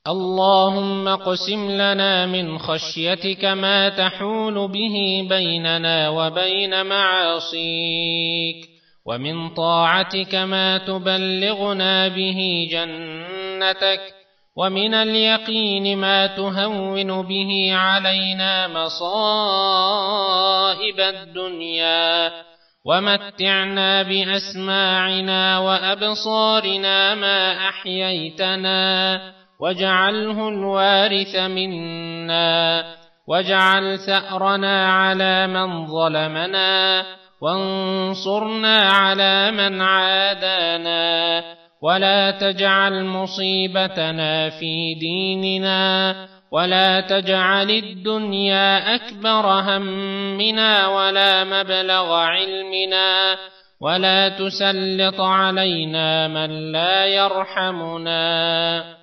اللهم اقسم لنا من خشيتك ما تحول به بيننا وبين معاصيك، ومن طاعتك ما تبلغنا به جنتك، ومن اليقين ما تهون به علينا مصائب الدنيا، ومتعنا بأسماعنا وأبصارنا ما أحييتنا، واجعله الوارث منا، واجعل ثأرنا على من ظلمنا، وانصرنا على من عادانا، ولا تجعل مصيبتنا في ديننا، ولا تجعل الدنيا أكبر همنا ولا مبلغ علمنا، ولا تسلط علينا من لا يرحمنا.